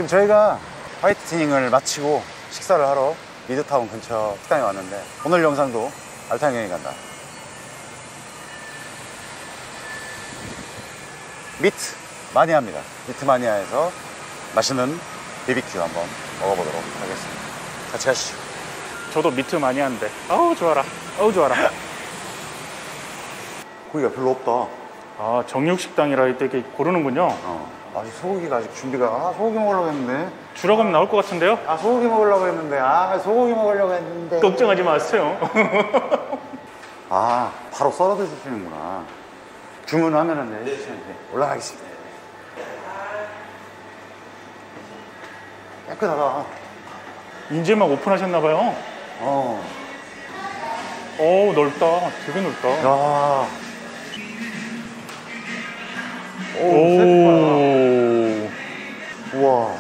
지금 저희가 화이트닝을 마치고 식사를 하러 미드타운 근처 식당에 왔는데 오늘 영상도 알탕여행 간다. 미트 마니아입니다. 미트 마니아에서 맛있는 BBQ 한번 먹어보도록 하겠습니다. 같이 가시죠. 저도 미트 마니아인데 아우 좋아라, 아우 좋아라. 고기가 별로 없다. 아, 정육식당이라 이렇게 고르는군요. 아직 소고기가 아직 준비가. 소고기 먹으려고 했는데. 주라고 하면 나올 것 같은데요? 소고기 먹으려고 했는데. 소고기 먹으려고 했는데. 걱정하지 마세요. 바로 썰어 드시는구나. 주문하면은 네, 올라가겠습니다. 깨끗하다. 이제 막 오픈하셨나봐요. 어우, 넓다. 되게 넓다. 야. 오. 우와.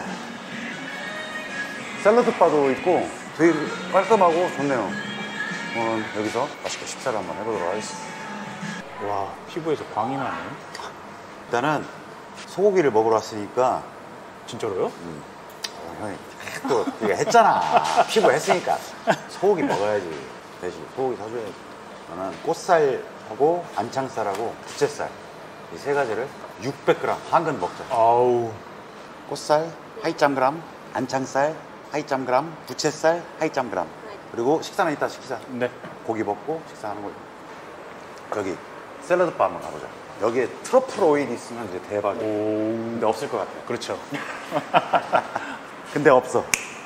샐러드 바도 있고 되게 깔끔하고 좋네요. 여기서 맛있게 식사를 한번 해보도록 하겠습니다. 와, 피부에서 광이 나네. 일단은 소고기를 먹으러 왔으니까. 진짜로요? 형이 또 이거 했잖아. 피부 했으니까 소고기 먹어야지. 대신 소고기 사줘야지. 저는 꽃살하고 안창살하고 부채살 이 세 가지를 600g 한근 먹자. 아우. 꽃살 하이짬그람, 안창살 하이짬그람, 부채살 하이짬그람. 그리고 식사는 이따 시키자. 네. 고기 먹고 식사하는 거예요. 저기 샐러드 바 한번 가보자. 여기에 트러플 오일이 있으면 이제 대박이야. 근데 없을 것 같아. 그렇죠. 근데 없어.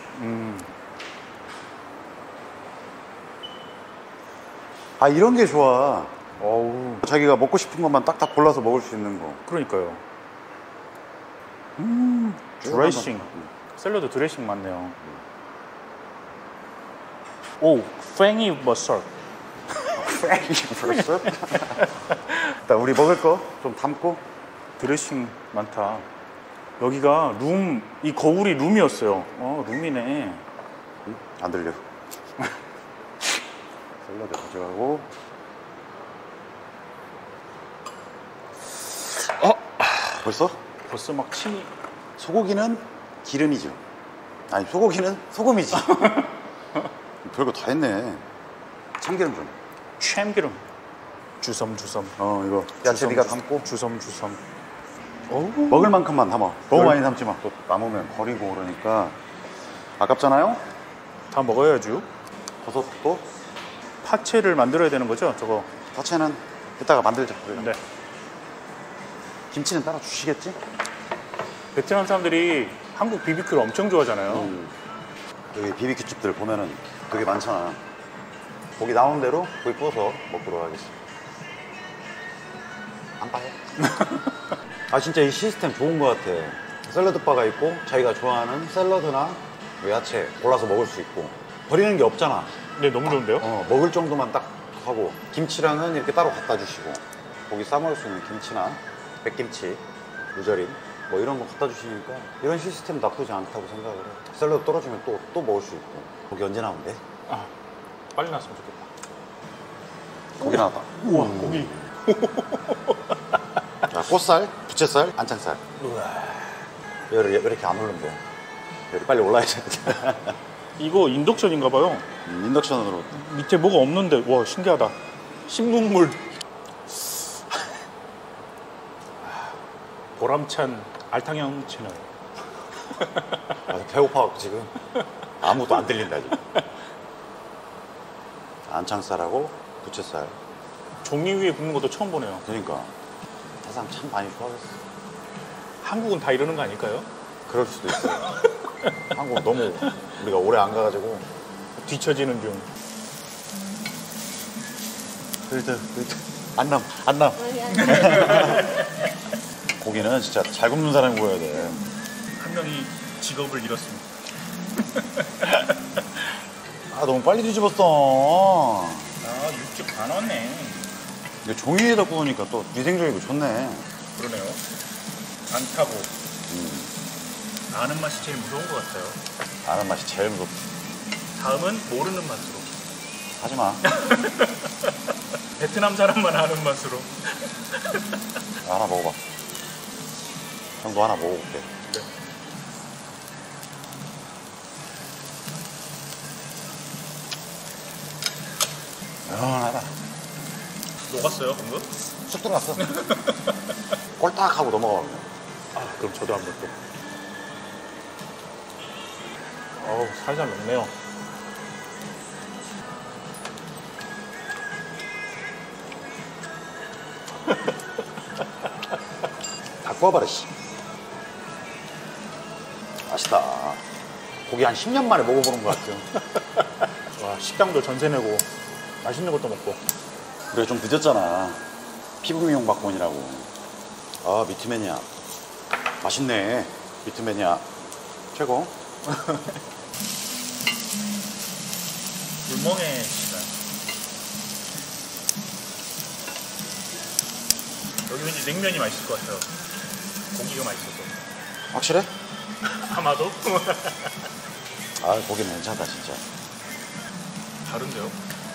이런 게 좋아. 어우. 자기가 먹고 싶은 것만 딱딱 골라서 먹을 수 있는 거. 그러니까요. 드레싱. 샐러드 드레싱 맞네요. 오, 팽이 버섯. 팽이 버섯? 일단 우리 먹을 거 좀 담고. 드레싱 많다. 여기가 룸, 이 거울이 룸이었어요. 룸이네. 안 들려. 샐러드 가져가고. 벌써? 벌써 막 침이. 소고기는 기름이죠. 아니, 소고기는 소금이지. 별거 다 했네. 참기름 좀. 참기름. 주섬주섬. 이거 야채 네가 담고. 주섬주섬. 먹을 만큼만 담아. 너무 많이 담지 마. 또 남으면 버리고 그러니까 아깝잖아요? 다 먹어야죠. 버섯도. 파채를 만들어야 되는 거죠, 저거? 파채는 이따가 만들자. 네. 김치는 따라 주시겠지? 베트남 사람들이 한국 BBQ를 엄청 좋아하잖아요. 여기 BBQ 집들 보면은 되게 많잖아. 고기 나오는 대로 고기 구워서 먹도록 하겠습니다. 안 봐요? 진짜 이 시스템 좋은 것 같아. 샐러드 바가 있고 자기가 좋아하는 샐러드나 야채 골라서 먹을 수 있고 버리는 게 없잖아. 네, 너무 좋은데요? 먹을 정도만 딱 하고 김치랑은 이렇게 따로 갖다 주시고 고기 싸 먹을 수 있는 김치나 백김치, 무절임 뭐 이런 거 갖다 주시니까 이런 시스템 나쁘지 않다고 생각을 해. 샐러드 떨어지면 또 먹을 수 있고. 고기 언제 나오는데? 빨리 나왔으면 좋겠다. 고기 나왔다. 우와, 고기. 자, 꽃살, 부채살, 안창살. 왜 이렇게 안 오른데? 열이 빨리 올라야 돼. 이거 인덕션인가 봐요. 인덕션으로. 밑에 뭐가 없는데, 와, 신기하다. 신문물. 보람찬 알탕형 채널. 배고파갖고 지금 아무것도 안 들린다 지금. 안창살하고 부채살. 종이 위에 굽는 것도 처음 보네요. 그러니까 세상 참 많이 좋아졌어. 한국은 다 이러는 거 아닐까요? 그럴 수도 있어요. 한국 너무 우리가 오래 안 가가지고 뒤처지는 중. 안 남. 고기는 진짜 잘 굽는 사람이 구워야 돼. 한 명이 직업을 잃었습니다. 너무 빨리 뒤집었어. 육즙 다 넣었네. 근데 종이 위에다 구우니까 또 위생적이고 좋네. 그러네요. 안 타고. 아는 맛이 제일 무서운 것 같아요. 아는 맛이 제일 무섭지. 다음은 모르는 맛으로. 하지마. 베트남 사람만 아는 맛으로. 하나 먹어봐. 형도 하나 먹어볼게. 네. 시원하다. 녹았어요 방금? 쑥 들어갔어. 꼴딱하고 넘어가. 아 그럼 저도 한번 또. 어우 살살 녹네요. 다 구워버려, 씨. 맛있다. 고기 한 10년 만에 먹어보는 것 같아요. 와 식당도 전세 내고 맛있는 것도 먹고. 그래, 좀 늦었잖아. 피부 미용 박본이라고. 아, 미트매니아. 맛있네. 미트매니아. 최고. 불멍의 시간. 여기 왠지 냉면이 맛있을 것 같아요. 고기가 맛있을 것 같아요. 확실해? 아마도? 아, 고기는 괜찮다, 진짜. 다른데요?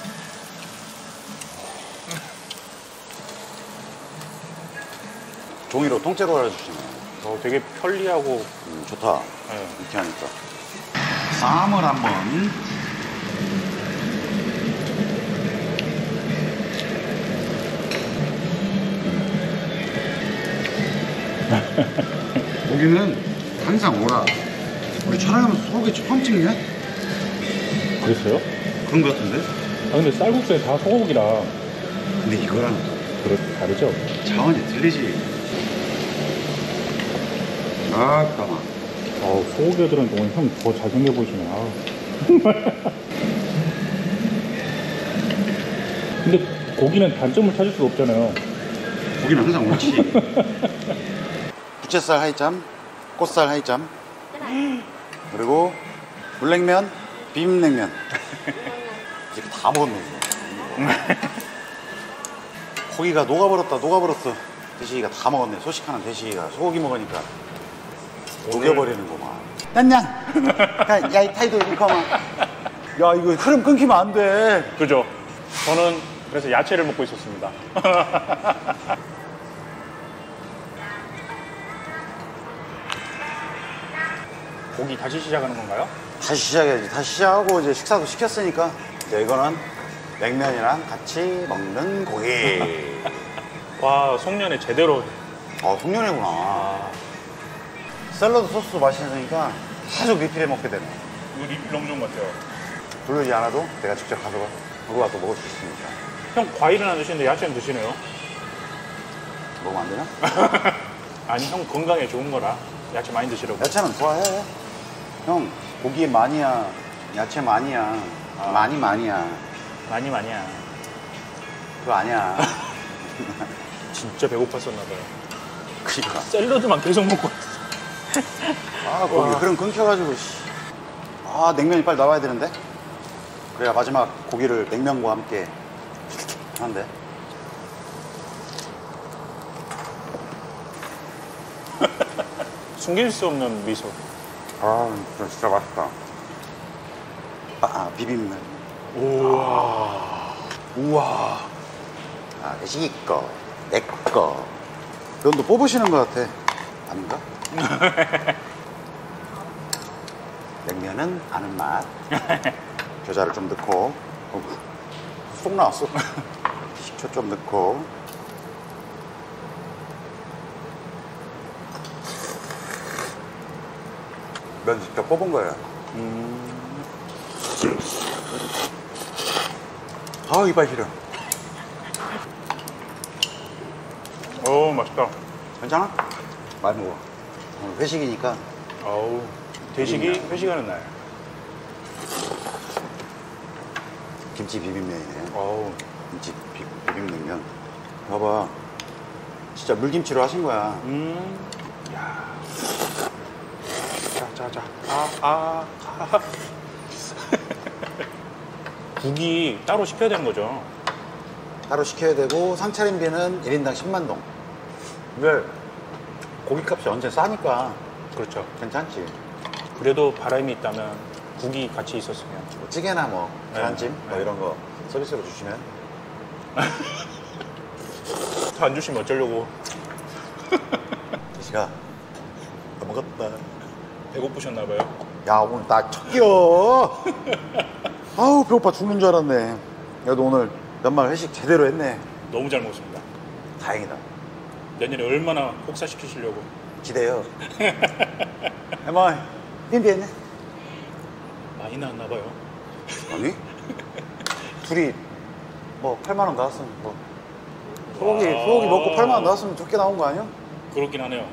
종이로 통째로 알아주시네. 되게 편리하고. 좋다. 네. 이렇게 하니까. 쌈을 한번. 고기는 항상 오라. 우리 촬영하면서 소고기 처음 찍냐? 그랬어요? 그런 거 같은데? 아 근데 쌀국수에 다 소고기라. 근데 이거랑 다르죠? 차원이 틀리지. 아, 까만. 소고기가 들은 동안 형 더 잘생겨 보이시네. 아. 근데 고기는 단점을 찾을 수가 없잖아요. 고기는 항상 옳지. 부채살 하이짬, 꽃살 하이짬, 그리고 물냉면, 비빔냉면. 이렇게 다 먹었네. 고기가 녹아버렸어. 대식이가 다 먹었네. 소식하는 대식이가 소고기 먹으니까 녹여버리는구만. 난 야, 이 타이도 이거 야, 이거 흐름 끊기면 안 돼. 그죠? 저는 그래서 야채를 먹고 있었습니다. 고기 다시 시작하는 건가요? 다시 시작해야지. 다시 시작하고 이제 식사도 시켰으니까 이제 이거는 냉면이랑 같이 먹는 고기. 와, 송년회 제대로. 송년회구나. 샐러드 소스도 맛있으니까 계속 리필해 먹게 되네. 이거 리필 너무 좋은 것 같아요. 부르지 않아도 내가 직접 가서 와서 먹을 수 있으니까. 형 과일은 안 드시는데 야채는 드시네요? 먹으면 안 되나? 아니 형 건강에 좋은 거라 야채 많이 드시라고. 야채는 좋아해. 형 고기 많이야. 야채 많이야. 많이야. 많이야. 그거 아니야. 진짜 배고팠었나 봐요. 그니까. 샐러드만 계속 먹고. 고기 흐름 끊겨가지고. 냉면이 빨리 나와야 되는데. 그래야 마지막 고기를 냉면과 함께 하는데. 숨길 수 없는 미소. 진짜 맛있다. 비빔면. 우와. 대식이 거, 내 거. 면도 뽑으시는 것 같아. 아닌가? 냉면은 아는 맛. 겨자를 좀 넣고. 쏙 나왔어. 식초 좀 넣고. 면 직접 뽑은 거예요. 이빨 시려. 맛있다. 괜찮아? 많이 먹어. 오늘 회식이니까. 대식이 회식하는 날. 김치 비빔면이네. 김치 비빔냉면. 봐봐. 진짜 물김치로 하신 거야. 야. 자. 국이 따로 시켜야 되는 거죠? 따로 시켜야 되고 상차림비는 1인당 10만 동. 근데 고기값이 언제 싸니까 그렇죠. 괜찮지. 그래도 바람이 있다면 국이 같이 있었으면. 뭐 찌개나 뭐 계란찜 네. 이런 거 서비스로 주시면. 더 안 주시면 어쩌려고. 대식아, 다 먹었다. 배고프셨나 봐요. 야, 오늘 나 첫 끼요. 배고파 죽는 줄 알았네. 야, 너 오늘 연말 회식 제대로 했네. 너무 잘 먹었습니다. 다행이다. 내년에 얼마나 혹사시키시려고. 기대요. 에마, 빈비했네. 많이 나왔나 봐요. 아니? 둘이 뭐 8만 원 나왔으면 뭐 소고기 먹고 8만 원 나왔으면 좋게 나온 거 아니야? 그렇긴 하네요.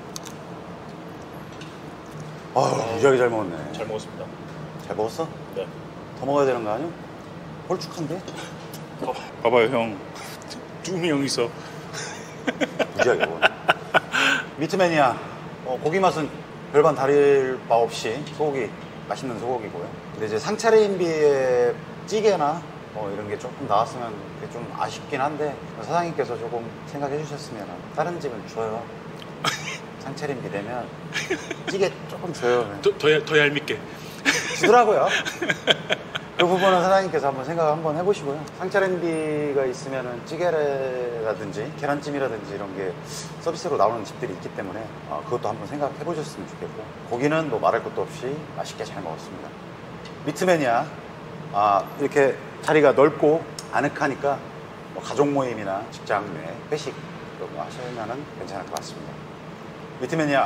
아유, 무지하게 잘 먹었네. 잘 먹었습니다. 잘 먹었어? 네. 더 먹어야 되는 거 아니야? 홀쭉한데? 봐봐요, 형. 쭈미 형 있어. 무지하게 먹어. 미트맨이야. 고기 맛은 별반 다를 바 없이 소고기, 맛있는 소고기고요. 근데 이제 상차림비에 찌개나 이런 게 조금 나왔으면 그게 좀 아쉽긴 한데 사장님께서 조금 생각해 주셨으면 다른 집은 줘요. 상차림비 되면 찌개 조금 줘요. 더 얄밉게. 주더라고요. 그 부분은 사장님께서 한번 생각 한번 해보시고요. 상차림비가 있으면은 찌개라든지 계란찜이라든지 이런 게 서비스로 나오는 집들이 있기 때문에 그것도 한번 생각해 보셨으면 좋겠고, 고기는 뭐 말할 것도 없이 맛있게 잘 먹었습니다. 미트맨이야. 이렇게 자리가 넓고 아늑하니까 뭐 가족 모임이나 직장 내 회식 이런 거 하시면은 괜찮을 것 같습니다. 미트맨이야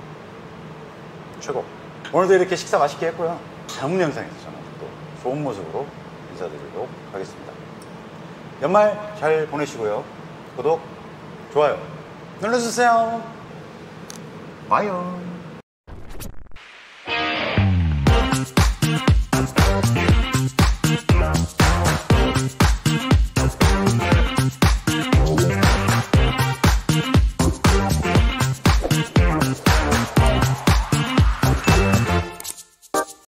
최고. 오늘도 이렇게 식사 맛있게 했고요. 다음 영상에서 저는 또 좋은 모습으로 인사드리도록 하겠습니다. 연말 잘 보내시고요. 구독, 좋아요 눌러주세요. 바이요.